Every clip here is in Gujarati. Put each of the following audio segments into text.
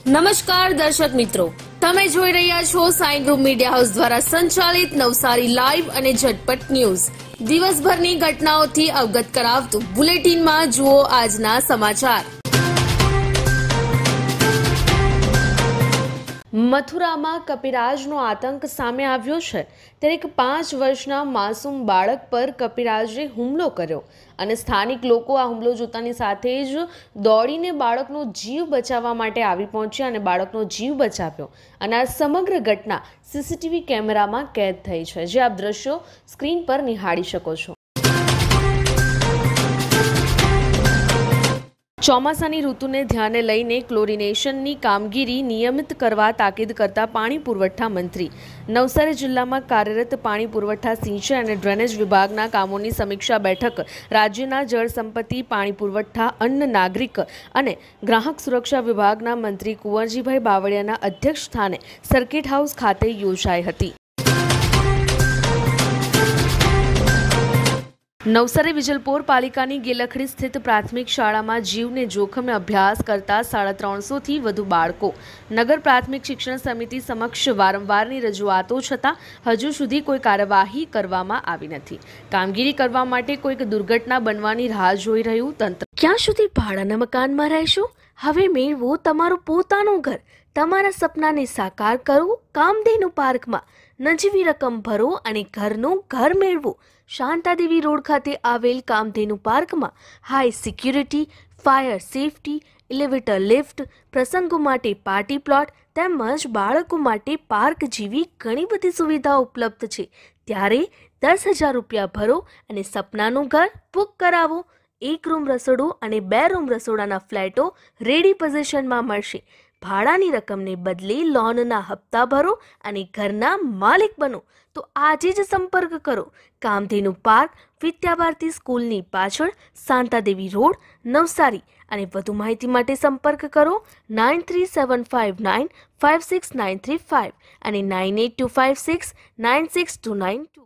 નમસ્કાર દર્શક મિત્રો, તમે જોઈ રહ્યા છો સાઈ ગ્રુપ મીડિયા હાઉસ દ્વારા સંચાલિત નવસારી લાઈવ અને ઝટપટ ન્યૂઝ. દિવસભરની ઘટનાઓથી અવગત કરાવતું બુલેટિનમાં જુઓ આજના સમાચાર. મથુરામાં કપિરાજનો આતંક સામે આવ્યો છે. ત્યારે એક 5 વર્ષના માસૂમ બાળક પર કપિરાજે હુમલો કર્યો અને સ્થાનિક લોકો આ હુમલો જોતાની સાથે જ દોડીને બાળકનો જીવ બચાવવા માટે આવી પહોંચ્યા અને બાળકનો જીવ બચાવ્યો. અને આ સમગ્ર ઘટના સીસીટીવી કેમેરામાં કેદ થઈ છે, જે આપ દ્રશ્યો સ્ક્રીન પર નિહાળી શકો છો. ચોમાસાની ઋતુને ધ્યાને લઈને ક્લોરિનેશનની કામગીરી નિયમિત કરવા તાકીદ કરતા પાણી પુરવઠા મંત્રી. નવસારી જિલ્લામાં કાર્યરત પાણી પુરવઠા, સિંચાઈ અને ડ્રેનેજ વિભાગના કામોની સમીક્ષા બેઠક રાજ્યના જળ સંપત્તિ, પાણી પુરવઠા, અન્ન, નાગરિક અને ગ્રાહક સુરક્ષા વિભાગના મંત્રી કુંવરજીભાઈ બાવળિયાના અધ્યક્ષ સ્થાને સર્કિટ હાઉસ ખાતે યોજાઈ હતી. નવસારી વિજલપોર પાલિકાની ગેલખડી સ્થિત પ્રાથમિક શાળામાં જીવને જોખમે અભ્યાસ કરતા 350થી વધુ બાળકો. નગર પ્રાથમિક શિક્ષણ સમિતિ સમક્ષ વારંવારની રજૂઆતો છતાં હજુ સુધી કોઈ કાર્યવાહી કરવામાં આવી નથી. કામગીરી કરવા માટે કોઈક દુર્ઘટના બનવાની રાહ જોઈ રહ્યું તંત્ર. ક્યાં સુધી ભાડાના મકાનમાં રહેશો? હવે મેળવો તમારું પોતાનું ઘર. તમારા સપનાને સાકાર કરો કામધેનુ પાર્કમાં. નજીવી રકમ ભરો અને ઘરનું ઘર મેળવો. શાંતાદેવી રોડ ખાતે આવેલ કામધેનુ પાર્કમાં high security, fire safety, elevator lift, પ્રસંગો માટે પાર્ટી પ્લોટ તેમજ બાળકો માટે પાર્ક જેવી ઘણી બધી સુવિધાઓ ઉપલબ્ધ છે. ત્યારે 10,000 રૂપિયા ભરો અને સપનાનું ઘર બુક કરાવો. 1 રૂમ રસોડું અને 2 રૂમ રસોડાના ફ્લેટો રેડી પોઝિશનમાં મળશે. ભાડાની રકમને બદલે લોનના હપ્તા ભરો અને ઘરના માલિક બનો. તો આજે જ સંપર્ક કરો. કામધેનુ પાર્ક, વિદ્યાભારતી સ્કૂલની પાછળ, શાંતાદેવી રોડ, નવસારી. અને વધુ માહિતી માટે સંપર્ક કરો 9375956935 અને 9825696292.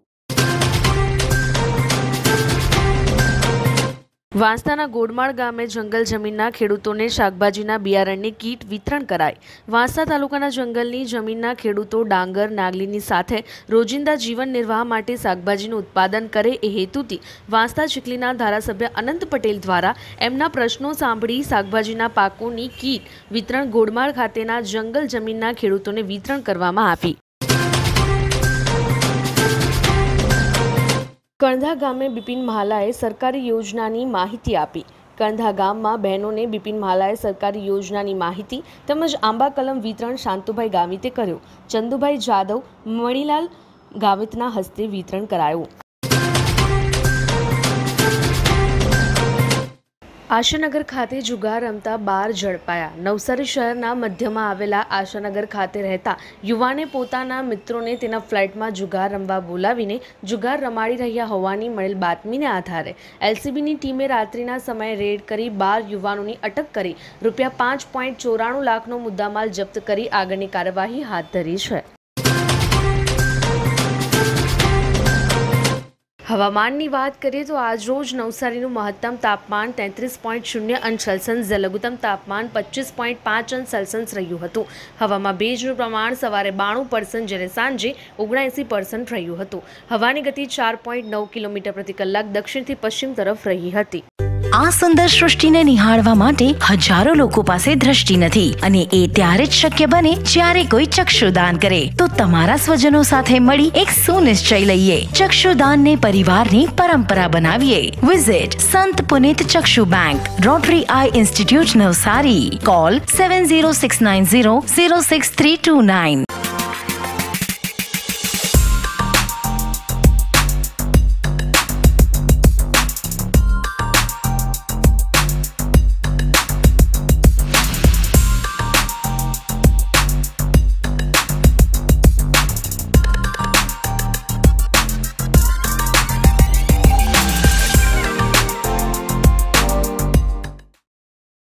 વાંસદાના ગોડમાળ ગામે જંગલ જમીનના ખેડૂતોને શાકભાજીના બિયારણની કીટ વિતરણ કરાઈ. વાંસદા તાલુકાના જંગલની જમીનના ખેડૂતો ડાંગર, નાગલીની સાથે રોજિંદા જીવન નિર્વાહ માટે શાકભાજીનું ઉત્પાદન કરે એ હેતુથી વાંસદા ચીખલીના ધારાસભ્ય અનંત પટેલ દ્વારા એમના પ્રશ્નો સાંભળી શાકભાજીના પાકોની કીટ વિતરણ ગોડમાળ ખાતેના જંગલ જમીનના ખેડૂતોને વિતરણ કરવામાં આવી. કણધા ગામે બિપિન મહાલાએ સરકારી યોજનાની માહિતી આપી. કણધા ગામમાં બહેનોને બિપિન મહાલાએ સરકારી યોજનાની માહિતી તેમજ આંબા કલમ વિતરણ શાંતુભાઈ ગામિતે કર્યું. ચંદુભાઈ જાદવ, મણીલાલ ગામિતના હસ્તે વિતરણ કરાયું. આશાનગર ખાતે જુગાર રમતા 12 ઝડપાયા. નવસારી શહેરના મધ્યમાં આવેલા આશાનગર ખાતે રહેતા યુવાને પોતાના મિત્રોને તેના ફ્લેટમાં જુગાર રમવા બોલાવીને જુગાર રમાડી રહ્યા હોવાની મળેલ બાતમીને આધારે એલસીબીની ટીમે રાત્રિના સમયે રેડ કરી 12 યુવાનોની અટક કરી ₹5.94 લાખનો મુદ્દામાલ જપ્ત કરી આગળની કાર્યવાહી હાથ ધરી છે. હવામાનની વાત કરીએ તો આજરોજ નવસારીનું મહત્તમ તાપમાન 33.0 અંશ સેલ્સિયસ, લઘુત્તમ તાપમાન 25.5 અંશ સેલ્સિયસ રહ્યું હતું. હવામાં ભેજનું પ્રમાણ સવારે 92% જ્યારે સાંજે 79% રહ્યું હતું. હવાની ગતિ 4.9 કિલોમીટર પ્રતિ કલાક દક્ષિણથી પશ્ચિમ તરફ રહી હતી. આ સુંદર સૃષ્ટિને નિહાળવા માટે હજારો લોકો પાસે દ્રષ્ટિ નથી અને એ ત્યારે જ શક્ય બને જ્યારે કોઈ ચક્ષુદાન કરે. તો તમારા સ્વજનો સાથે મળી એક સુનિશ્ચય લઈએ. ચક્ષુદાનને પરિવારની પરંપરા બનાવીએ. Visit Sant Punit Chakshu bank, rotary eye institute, Navsari. Call 7069006329.